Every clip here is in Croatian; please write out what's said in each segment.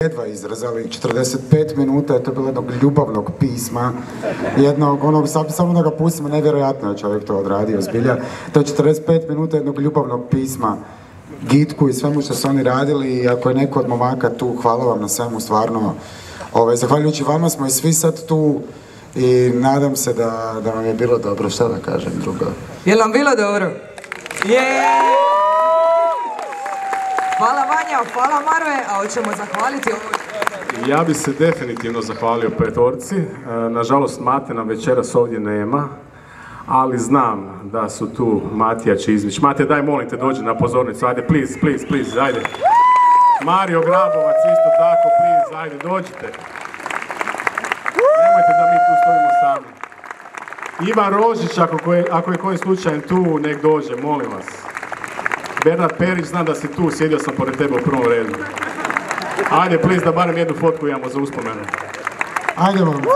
jedva izrezali, 45 minuta je to bilo jednog ljubavnog pisma, jednog onog, samo da ga pustimo, nevjerojatno je čovjek to odradio, zbilja. To je 45 minuta jednog ljubavnog pisma Gitku i svemu što su oni radili, i ako je neko od momaka tu, hvala vam na svemu, stvarno. Zahvaljujući vama smo i svi sad tu i nadam se da vam je bilo dobro, šta da kažem drugo. Je li vam bilo dobro? Hvala Vanja, hvala Marve, a hoćemo zahvaliti ovoj. Ja bi se definitivno zahvalio petorci. Nažalost, Mate nam večeras ovdje nema, ali znam da su tu Matija Čizmić. Mate, daj, molim te, dođi na pozornicu, ajde, please, ajde. Mario Grabovac, isto tako, please, ajde, dođite. Nemojte da mi tu stojimo sami. Ivan Rožić, ako je koji slučajem tu, nek dođe, molim vas. Bernard Perić, znam da si tu, sjedio sam pored tebe u prvom redu. Ajde, please, da barem jednu fotku imamo za uspomenu. Ajde, momci.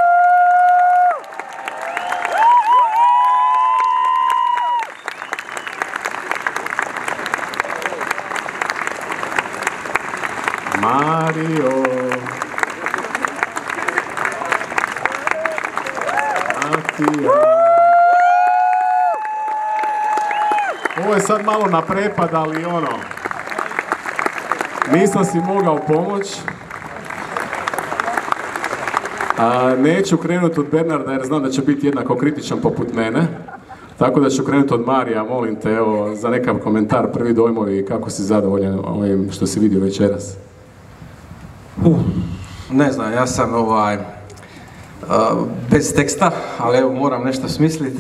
Mario. Matija. Ovo je sad malo na prepad, ali ono, nisam si mogao pomoć. Neću krenuti od Bernarda jer znam da će biti jednako kritičan poput mene. Tako da ću krenuti od Marija, molim te, evo, za nekakav komentar, prvi dojmovi, kako si zadovoljan ovim što si vidio večeras? Ne znam, ja sam bez teksta, ali evo moram nešto smisliti.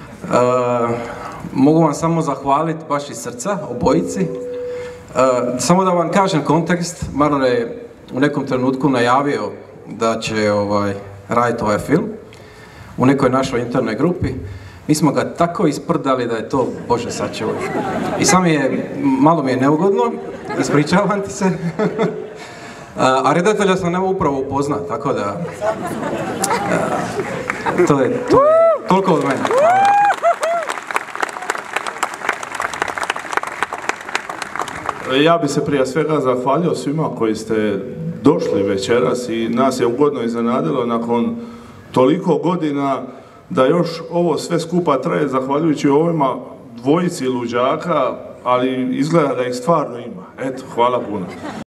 Mogu vam samo zahvaliti baš iz srca, obojici. Samo da vam kažem kontekst, Maron je u nekom trenutku najavio da će raditi ovaj film u nekoj našoj internoj grupi. Mi smo ga tako isprdali da je to, Bože sačuvaj. I sam malo mi je neugodno, ispričavam ti se. A redatelja sam nema upravo upoznat, tako da... To je toliko od mene. Ja bi se prije svega zahvalio svima koji ste došli večeras i nas je ugodno iznenadilo nakon toliko godina da još ovo sve skupa traje zahvaljujući ovima dvojici luđaka, ali izgleda da ih stvarno ima. Eto, hvala puno.